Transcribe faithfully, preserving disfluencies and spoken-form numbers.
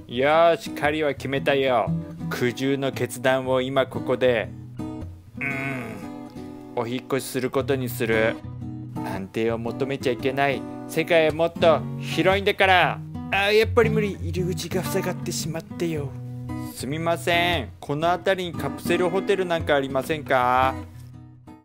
よーし、狩りは決めたよ。苦渋の決断を今ここで。うーん、お引っ越しすることにする。安定を求めちゃいけない。世界はもっと広いんだから。あー、やっぱり無理。入り口が塞がってしまってよ。すみません、この辺りにカプセルホテルなんかありませんか？